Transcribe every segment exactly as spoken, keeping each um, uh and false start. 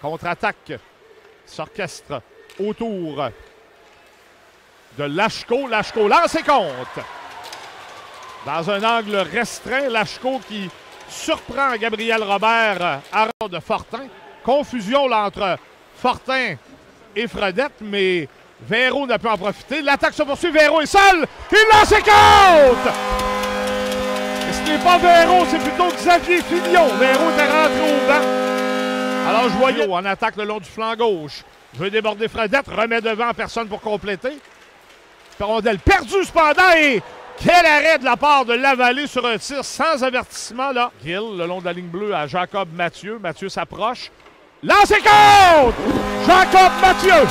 Contre-attaque s'orchestre autour de Lachko. Lachko lance et compte. Dans un angle restreint, Lachko qui surprend Gabriel Robert à rond de Fortin. Confusion là, entre Fortin et Fredette, mais Véro n'a pu en profiter. L'attaque se poursuit, Véro est seul. Il lance et compte! Et ce n'est pas Véro, c'est plutôt Xavier Filion. Véro était rentré au banc. Alors Joyaux en attaque le long du flanc gauche. Veut déborder Fredette, remet devant, personne pour compléter. Rondelle perdue cependant et quel arrêt de la part de Lavallée sur un tir sans avertissement là. Gill le long de la ligne bleue à Jacob Mathieu. Mathieu s'approche. Lance et compte! Jacob Mathieu!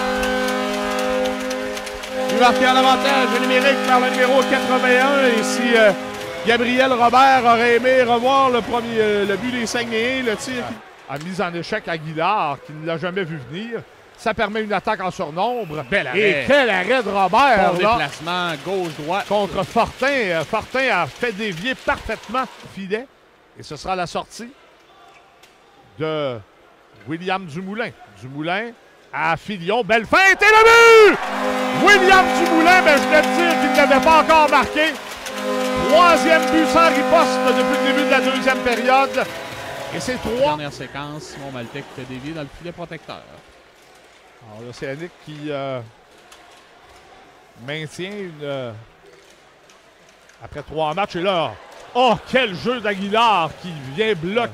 Il marqué en avantage numérique par le numéro quatre-vingt-un. Et si euh, Gabriel Robert aurait aimé revoir le, premier, euh, le but des Saguenayens, le tir qui a mis en échec Aguilar, qui ne l'a jamais vu venir. Ça permet une attaque en surnombre. Bel arrêt. Et quel arrêt de Robert! Bon là, déplacement, gauche-droite. contre Fortin. Fortin a fait dévier parfaitement le filet. Et ce sera la sortie de William Dumoulin. Dumoulin à Filion. Belle feinte et le but! William Dumoulin, mais je voulais te dire qu'il n'avait pas encore marqué. Troisième but sans riposte depuis le début de la deuxième période. Et c'est trois. Dernière séquence, Simon Maltais qui fait dévier dans le filet protecteur. Alors, l'Océanique qui euh, maintient une... Euh, après trois matchs. Et là, oh, quel jeu d'Aguilar qui vient bloquer.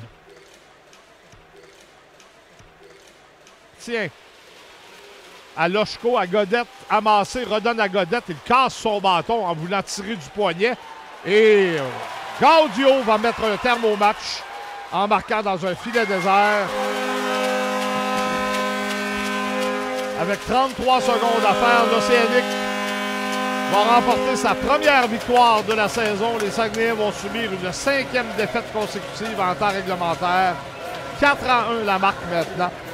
Tiens. À Lochko, à Godette, amassé, redonne à Godette. Il casse son bâton en voulant tirer du poignet. Et euh, Gaudio va mettre un terme au match en marquant dans un filet désert. Avec trente-trois secondes à faire, l'Océanique va remporter sa première victoire de la saison. Les Saguenayens vont subir une cinquième défaite consécutive en temps réglementaire. quatre à un la marque maintenant.